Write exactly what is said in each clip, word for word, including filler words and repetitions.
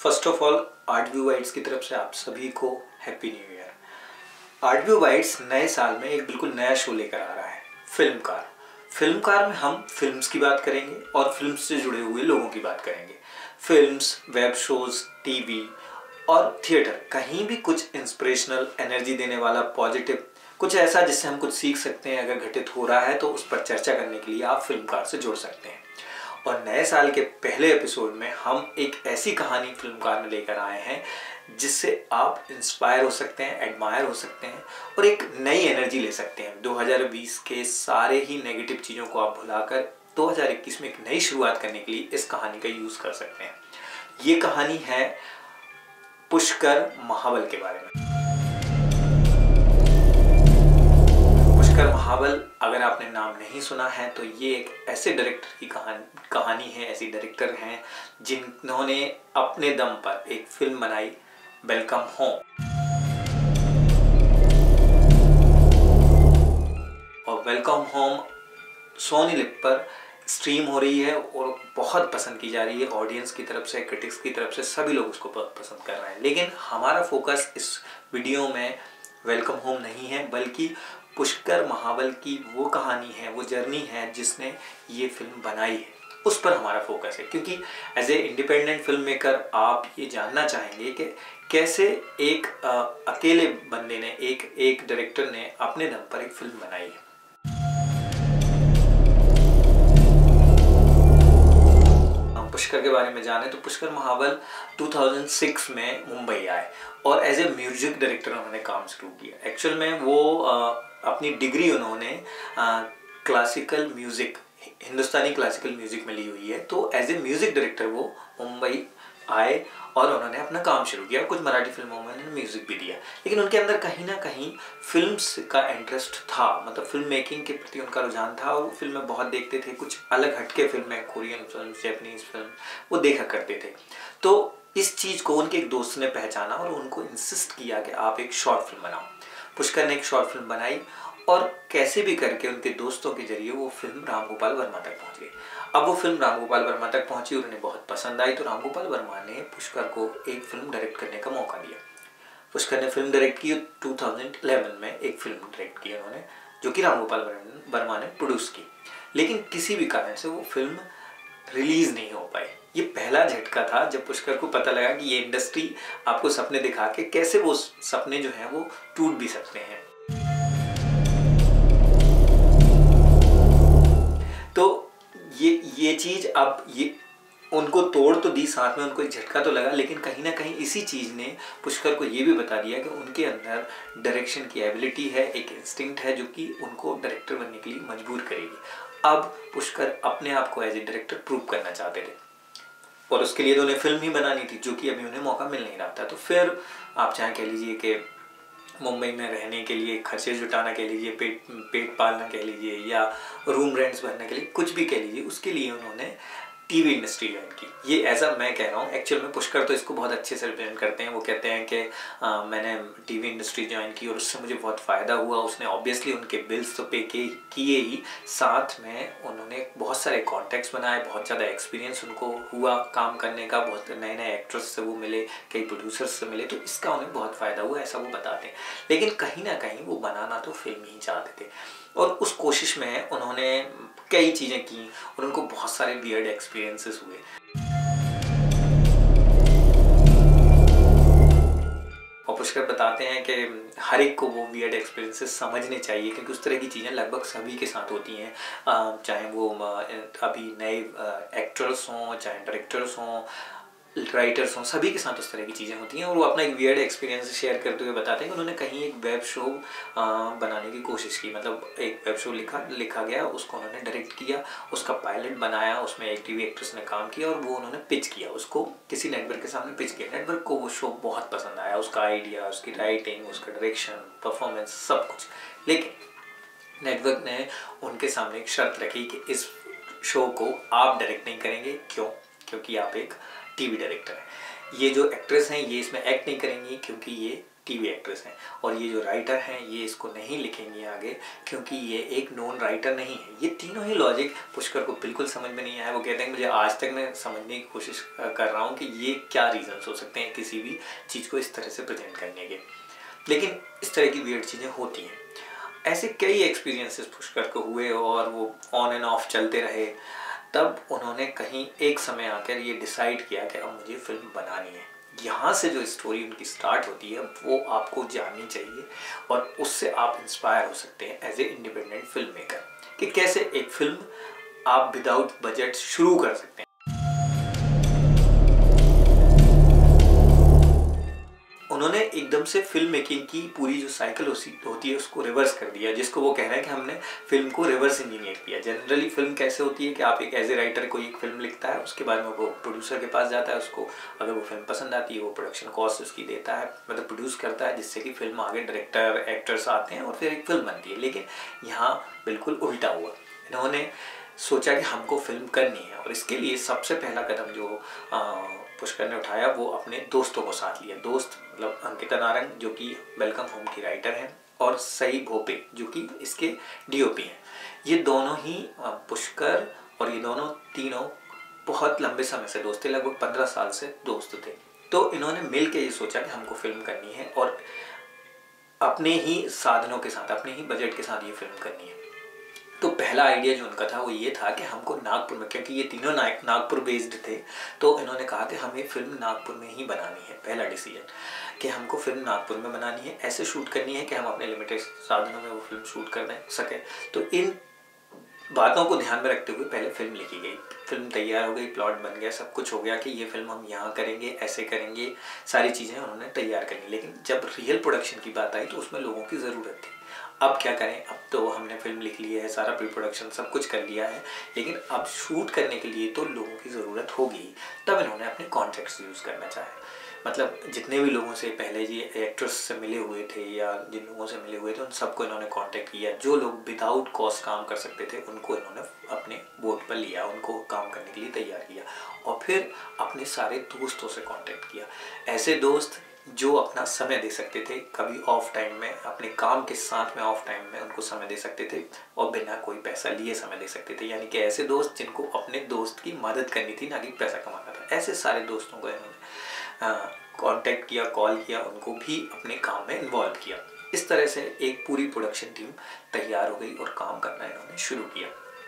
First of all आर्टव्यू वाइट्स की तरफ से आप सभी को हैप्पी न्यू ईयर। आर्टव्यू वाइट्स नए साल में एक बिल्कुल नया शो लेकर आ रहा है, फिल्मकार। फिल्मकार में हम फिल्म्स की बात करेंगे और फिल्म्स से जुड़े हुए लोगों की बात करेंगे। फिल्म्स, वेब शोज, टीवी और थिएटर, कहीं भी कुछ इंस्पिरेशनल, एनर्जी देने वाला, पॉजिटिव, कुछ ऐसा जिससे हम कुछ सीख सकते हैं अगर घटित हो रहा है, तो उस पर चर्चा करने के लिए आप फिल्मकार से जुड़ सकते हैं। और नए साल के पहले एपिसोड में हम एक ऐसी कहानी फिल्मकार में लेकर आए हैं जिससे आप इंस्पायर हो सकते हैं, एडमायर हो सकते हैं और एक नई एनर्जी ले सकते हैं। दो हज़ार बीस के सारे ही नेगेटिव चीज़ों को आप भुलाकर दो हज़ार इक्कीस में एक नई शुरुआत करने के लिए इस कहानी का यूज़ कर सकते हैं। ये कहानी है पुष्कर महाबल के बारे में। पुष्कर महाबल, अगर आपने नाम नहीं सुना है तो ये एक ऐसे डायरेक्टर की कहानी कहानी है ऐसी डायरेक्टर हैं जिन्होंने अपने दम पर एक फिल्म बनाई, वेलकम होम। और वेलकम होम सोनी लिव पर स्ट्रीम हो रही है और बहुत पसंद की जा रही है ऑडियंस की तरफ से, क्रिटिक्स की तरफ से, सभी लोग उसको पसंद कर रहे हैं। लेकिन हमारा फोकस इस वीडियो में वेलकम होम नहीं है, बल्कि पुष्कर महाबल की वो कहानी है, वो जर्नी है जिसने ये फिल्म बनाई है, उस पर हमारा फोकस है। क्योंकि as a independent film maker आप ये जानना चाहेंगे कि कैसे एक आ, अकेले बंदे ने, एक एक डायरेक्टर ने अपने दम पर एक फिल्म बनाई है। पुष्कर के बारे में जाने तो पुष्कर महाबल दो हज़ार छह में मुंबई आए और एज ए म्यूजिक डायरेक्टर उन्होंने काम शुरू किया। एक्चुअल में वो आ, अपनी डिग्री उन्होंने classical music, Hindustani classical music में ली हुई है। तो एज ए म्यूजिक डायरेक्टर वो मुंबई आए और उन्होंने अपना काम शुरू किया। कुछ मराठी फिल्मों में उन्होंने म्यूजिक भी दिया, लेकिन उनके अंदर कहीं ना कहीं फिल्म्स का इंटरेस्ट था, मतलब फिल्म मेकिंग के प्रति उनका रुझान था और वो फिल्में बहुत देखते थे। कुछ अलग हटके फिल्में, कोरियन फिल्म, जैपनीज फिल्म, वो देखा करते थे। तो इस चीज़ को उनके एक दोस्त ने पहचाना और उनको इंसिस्ट किया कि आप एक शॉर्ट फिल्म बनाओ। पुष्कर ने एक शॉर्ट फिल्म बनाई और कैसे भी करके उनके दोस्तों के जरिए वो फिल्म राम गोपाल वर्मा तक पहुंच गई। अब वो फिल्म राम गोपाल वर्मा तक पहुंची और उन्हें बहुत पसंद आई, तो राम गोपाल वर्मा ने पुष्कर को एक फिल्म डायरेक्ट करने का मौका दिया। पुष्कर ने फिल्म डायरेक्ट की। दो हज़ार ग्यारह में एक फिल्म डायरेक्ट की उन्होंने, जो कि राम गोपाल वर्मा ने प्रोड्यूस की। लेकिन किसी भी कारण से वो फिल्म रिलीज नहीं हो पाई। ये पहला झटका था जब पुष्कर को पता लगा कि ये इंडस्ट्री आपको सपने दिखा के कैसे वो सपने जो हैं वो टूट भी सकते हैं। तो ये ये चीज़ अब ये उनको तोड़ तो दी, साथ में उनको एक झटका तो लगा, लेकिन कहीं ना कहीं इसी चीज़ ने पुष्कर को ये भी बता दिया कि उनके अंदर डायरेक्शन की एबिलिटी है, एक इंस्टिंक्ट है जो कि उनको डायरेक्टर बनने के लिए मजबूर करेगी। अब पुष्कर अपने आप को एज ए डायरेक्टर प्रूव करना चाहते थे और उसके लिए तो उन्हें फिल्म ही बनानी थी, जो कि अभी उन्हें मौका मिल नहीं रहा था। तो फिर आप चाहे कह लीजिए कि मुंबई में रहने के लिए खर्चे जुटाना कह लीजिए, पेट पेट पालना कह लीजिए, या रूम रेंट्स भरने के लिए, कुछ भी कह लीजिए, उसके लिए उन्होंने टीवी इंडस्ट्री ज्वाइन की। ये ऐसा मैं कह रहा हूँ, एक्चुअल में पुष्कर तो इसको बहुत अच्छे से रिप्रेजेंट करते हैं। वो कहते हैं कि आ, मैंने टीवी इंडस्ट्री ज्वाइन की और उससे मुझे बहुत फ़ायदा हुआ। उसने ऑब्वियसली उनके बिल्स तो पे के किए ही, साथ में उन्होंने बहुत सारे कॉन्टैक्ट्स बनाए, बहुत ज़्यादा एक्सपीरियंस उनको हुआ काम करने का, बहुत नए नए एक्ट्रेस से वो मिले, कई प्रोड्यूसर्स से मिले, तो इसका उन्हें बहुत फ़ायदा हुआ, ऐसा वो बताते हैं। लेकिन कहीं ना कहीं वो बनाना तो फिल्म ही चाहते थे और उस कोशिश में उन्होंने कई चीज़ें की और उनको बहुत सारे वियर्ड एक्सपीरियंसेस हुए। और पुष्कर बताते हैं कि हर एक को वो वियर्ड एक्सपीरियंसेस समझने चाहिए, क्योंकि उस तरह की चीज़ें लगभग सभी के साथ होती हैं, चाहे वो अभी नए एक्टर्स हों, चाहे डायरेक्टर्स हों, राइटर्स हों, सभी के साथ उस तरह की चीज़ें होती हैं। और वो अपना एक वियर्ड एक्सपीरियंस शेयर करते हुए बताते हैं कि उन्होंने कहीं एक वेब शो बनाने की कोशिश की, मतलब एक वेब शो लिखा लिखा गया, उसको उन्होंने डायरेक्ट किया, उसका पायलट बनाया, उसमें एक टीवी एक्ट्रेस ने काम किया और वो उन्होंने पिच किया, उसको किसी नेटवर्क के सामने पिच किया। नेटवर्क को वो शो बहुत पसंद आया, उसका आइडिया, उसकी राइटिंग, उसका डायरेक्शन, परफॉर्मेंस, सब कुछ। लेकिन नेटवर्क ने उनके सामने एक शर्त रखी कि इस शो को आप डायरेक्ट नहीं करेंगे। क्यों? क्योंकि आप एक टीवी डायरेक्टर है। ये जो एक्ट्रेस हैं ये इसमें एक्ट नहीं करेंगी क्योंकि ये टीवी एक्ट्रेस हैं, और ये जो राइटर हैं ये इसको नहीं लिखेंगे आगे, क्योंकि ये एक नॉन राइटर नहीं है। ये तीनों ही लॉजिक पुष्कर को बिल्कुल समझ में नहीं आया। वो कहते हैं मुझे आज तक मैं समझने की कोशिश कर रहा हूँ कि ये क्या रीजंस हो सकते हैं किसी भी चीज़ को इस तरह से प्रेजेंट करने के, लेकिन इस तरह की वियर्ड चीज़ें होती हैं। ऐसे कई एक्सपीरियंसेस पुष्कर को हुए और वो ऑन एंड ऑफ चलते रहे। तब उन्होंने कहीं एक समय आकर ये डिसाइड किया कि अब मुझे फिल्म बनानी है। यहाँ से जो स्टोरी उनकी स्टार्ट होती है वो आपको जाननी चाहिए, और उससे आप इंस्पायर हो सकते हैं as a independent film maker कि कैसे एक फिल्म आप विदाउट बजट शुरू कर सकते हैं। उन्होंने एकदम से फिल्म मेकिंग की पूरी जो साइकिल होती है उसको रिवर्स कर दिया, जिसको वो कह रहे हैं कि हमने फिल्म को रिवर्स इंजीनियर किया। जनरली फिल्म कैसे होती है कि आप एक एज ए राइटर कोई एक फिल्म लिखता है, उसके बाद में वो प्रोड्यूसर के पास जाता है, उसको अगर वो फिल्म पसंद आती है वो प्रोडक्शन कॉस्ट उसकी देता है, मतलब प्रोड्यूस करता है, जिससे कि फिल्म आगे डायरेक्टर एक्टर्स आते हैं और फिर एक फिल्म बनती है। लेकिन यहाँ बिल्कुल उल्टा हुआ। इन्होंने सोचा कि हमको फिल्म करनी है, और इसके लिए सबसे पहला कदम जो पुष्कर ने उठाया वो अपने दोस्तों को साथ लिया। दोस्त मतलब अंकिता नारंग जो कि वेलकम होम की राइटर हैं, और सई भोपे जो कि इसके डीओपी हैं। ये दोनों ही पुष्कर और ये दोनों तीनों बहुत लंबे समय से दोस्त थे, लगभग पंद्रह साल से दोस्त थे। तो इन्होंने मिल के ये सोचा कि हमको फिल्म करनी है और अपने ही साधनों के साथ, अपने ही बजट के साथ ये फिल्म करनी है। तो पहला आइडिया जो उनका था वो ये था कि हमको नागपुर में, क्योंकि ये तीनों नागपुर बेस्ड थे, तो इन्होंने कहा कि हमें फिल्म नागपुर में ही बनानी है। पहला डिसीजन कि हमको फिल्म नागपुर में बनानी है, ऐसे शूट करनी है कि हम अपने लिमिटेड साधनों में वो फिल्म शूट कर दें सके। तो इन बातों को ध्यान में रखते हुए पहले फिल्म लिखी गई, फिल्म तैयार हो गई, प्लॉट बन गया, सब कुछ हो गया कि ये फिल्म हम यहाँ करेंगे, ऐसे करेंगे, सारी चीज़ें उन्होंने तैयार कर ली। लेकिन जब रियल प्रोडक्शन की बात आई तो उसमें लोगों की ज़रूरत थी। अब क्या करें, अब तो हमने फिल्म लिख ली है, सारा प्री प्रोडक्शन सब कुछ कर लिया है, लेकिन अब शूट करने के लिए तो लोगों की ज़रूरत होगी। तब इन्होंने अपने कॉन्टैक्ट्स यूज़ करना चाहे, मतलब जितने भी लोगों से पहले जी एक्ट्रेस से मिले हुए थे या जिन लोगों से मिले हुए थे उन सबको इन्होंने कांटेक्ट किया। जो लोग विदाउट कॉस्ट काम कर सकते थे उनको इन्होंने अपने बोर्ड पर लिया, उनको काम करने के लिए तैयार किया, और फिर अपने सारे दोस्तों से कांटेक्ट किया। ऐसे दोस्त जो अपना समय दे सकते थे, कभी ऑफ टाइम में अपने काम के साथ में ऑफ टाइम में उनको समय दे सकते थे और बिना कोई पैसा लिए समय दे सकते थे। यानी कि ऐसे दोस्त जिनको अपने दोस्त की मदद करनी थी, ना कि पैसा कमाना था। ऐसे सारे दोस्तों को इन्होंने कांटेक्ट किया, कॉल किया, उनको भी अपने काम में इन्वॉल्व किया। इस तरह से एक पूरी प्रोडक्शन टीम तैयार हो गई और काम करना इन्होंने शुरू किया।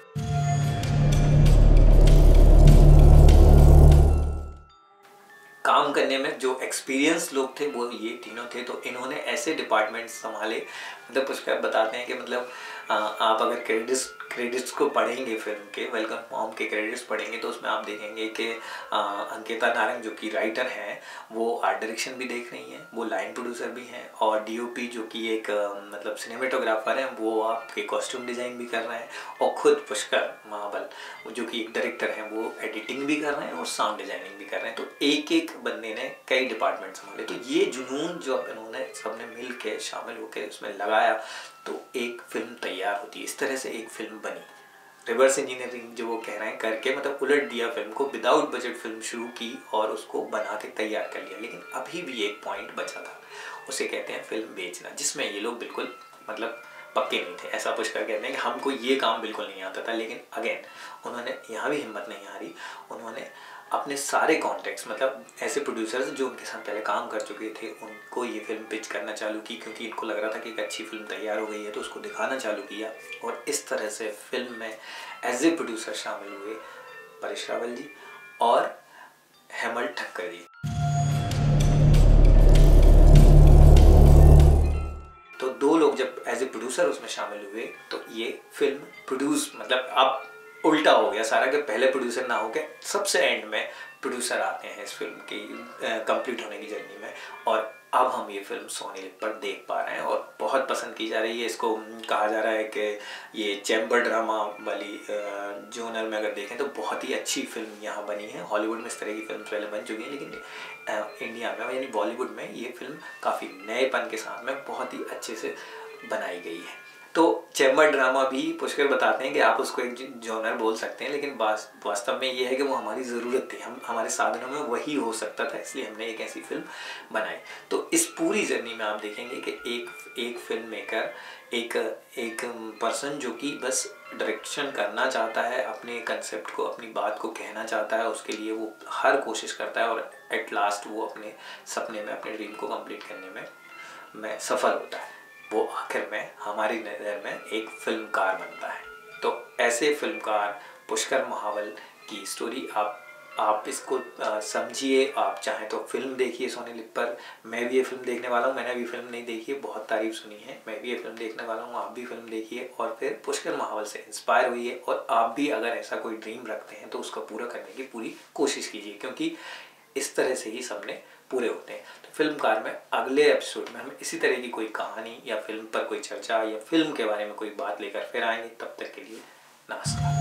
काम करने में जो एक्सपीरियंस लोग थे वो ये तीनों थे। तो इन्होंने ऐसे डिपार्टमेंट संभाले, मतलब पुष्कर बताते हैं कि मतलब आ, आप अगर क्रेडिट्स क्रेडिट्स को पढ़ेंगे, फिल्म के वेलकम होम के क्रेडिट्स पढ़ेंगे तो उसमें आप देखेंगे कि अंकिता नारंग जो कि राइटर हैं वो आर्ट डायरेक्शन भी देख रही हैं, वो लाइन प्रोड्यूसर भी हैं, और डीओपी जो कि एक आ, मतलब सिनेमेटोग्राफर हैं, वो आपके कॉस्ट्यूम डिज़ाइन भी कर रहे हैं, और ख़ुद पुष्कर महाबल जो कि एक डायरेक्टर हैं वो एडिटिंग भी कर रहे हैं और साउंड डिज़ाइनिंग भी कर रहे हैं। तो एक एक बंदे ने कई डिपार्टमेंट संभाले। तो ये जुनून जो इन्होंने सबने मिल के शामिल होकर उसमें लगाया तो एक फिल्म तैयार होती है। इस तरह से एक फिल्म बनी। रिवर्स इंजीनियरिंग जो वो कह रहे हैं करके, मतलब उलट दिया फिल्म को, विदाउट बजट फिल्म शुरू की और उसको बना के तैयार कर लिया। लेकिन अभी भी एक पॉइंट बचा था, उसे कहते हैं फिल्म बेचना, जिसमें ये लोग बिल्कुल मतलब पक्के नहीं थे। ऐसा पुष्कर कहते हैं कि हमको ये काम बिल्कुल नहीं आता था। लेकिन अगेन उन्होंने यहाँ भी हिम्मत नहीं हारी, उन्होंने अपने सारे कॉन्टेक्ट्स, मतलब ऐसे प्रोड्यूसर्स जो उनके साथ पहले काम कर चुके थे उनको ये फिल्म पिच करना चालू की, क्योंकि इनको लग रहा था कि एक अच्छी फिल्म तैयार हो गई है तो उसको दिखाना चालू किया। और इस तरह से फिल्म में एज ए प्रोड्यूसर शामिल हुए परेश रावल जी और हेमल ठक्कर जी। तो दो लोग जब एज ए प्रोड्यूसर उसमें शामिल हुए तो ये फिल्म प्रोड्यूस, मतलब अब उल्टा हो गया सारा, कि पहले प्रोड्यूसर ना हो के सबसे एंड में प्रोड्यूसर आते हैं इस फिल्म की कंप्लीट होने की जर्नी में। और अब हम ये फिल्म सोनी लिव पर देख पा रहे हैं और बहुत पसंद की जा रही है। इसको कहा जा रहा है कि ये चैम्बर ड्रामा वाली जोनर में अगर देखें तो बहुत ही अच्छी फिल्म यहाँ बनी है। हॉलीवुड में इस तरह की फिल्म पहले बन चुकी है, लेकिन इंडिया में यानी बॉलीवुड में ये फिल्म काफ़ी नएपन के साथ में बहुत ही अच्छे से बनाई गई है। तो चैम्बर ड्रामा भी पुष्कर बताते हैं कि आप उसको एक जॉनर बोल सकते हैं, लेकिन वास्तव में ये है कि वो हमारी ज़रूरत थी, हम हमारे साधनों में वही हो सकता था, इसलिए हमने एक ऐसी फिल्म बनाई। तो इस पूरी जर्नी में आप देखेंगे कि एक एक फिल्म मेकर, एक एक पर्सन जो कि बस डायरेक्शन करना चाहता है, अपने कंसेप्ट को, अपनी बात को कहना चाहता है, उसके लिए वो हर कोशिश करता है और एट लास्ट वो अपने सपने में, अपने ड्रीम को कंप्लीट करने में में सफल होता है। वो आखिर में हमारी नज़र में एक फिल्मकार बनता है। तो ऐसे फिल्मकार पुष्कर महावल की स्टोरी आप आप इसको समझिए। आप चाहें तो फिल्म देखिए सोनी लिव पर। मैं भी ये फिल्म देखने वाला हूँ, मैंने अभी फिल्म नहीं देखी है, बहुत तारीफ सुनी है, मैं भी ये फिल्म देखने वाला हूँ। आप भी फिल्म देखिए और फिर पुष्कर महावल से इंस्पायर हुइए, और आप भी अगर ऐसा कोई ड्रीम रखते हैं तो उसको पूरा करने की पूरी कोशिश कीजिए, क्योंकि इस तरह से ही सपने पूरे होते हैं। तो फिल्मकार में अगले एपिसोड में हम इसी तरह की कोई कहानी या फिल्म पर कोई चर्चा या फिल्म के बारे में कोई बात लेकर फिर आएंगे। तब तक के लिए नमस्कार।